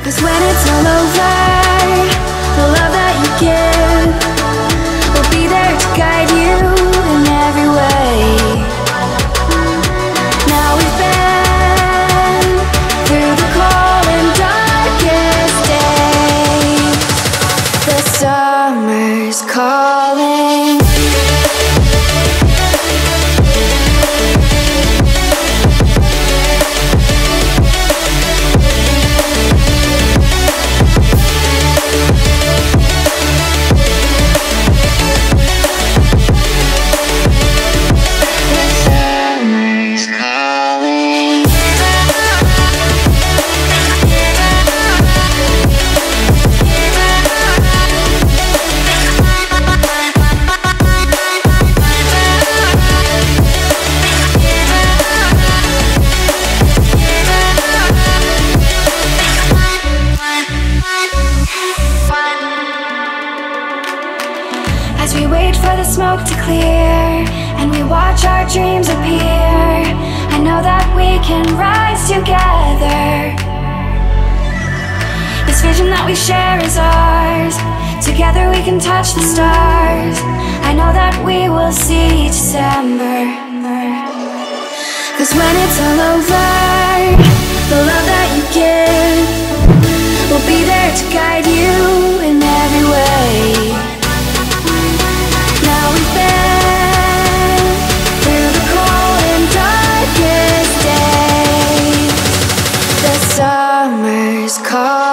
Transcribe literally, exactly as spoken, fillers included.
'Cause when it's all over, the love that you give will be there to guide you in every way. Now we've been through the cold and darkest days. The summer's calling. As we wait for the smoke to clear and we watch our dreams appear, I know that we can rise together. This vision that we share is ours. Together we can touch the stars. I know that we will see December. 'Cause when it's all over, the love that you give will be there to guide you in every way. Now we've been through the cold and darkest days. The summer's call.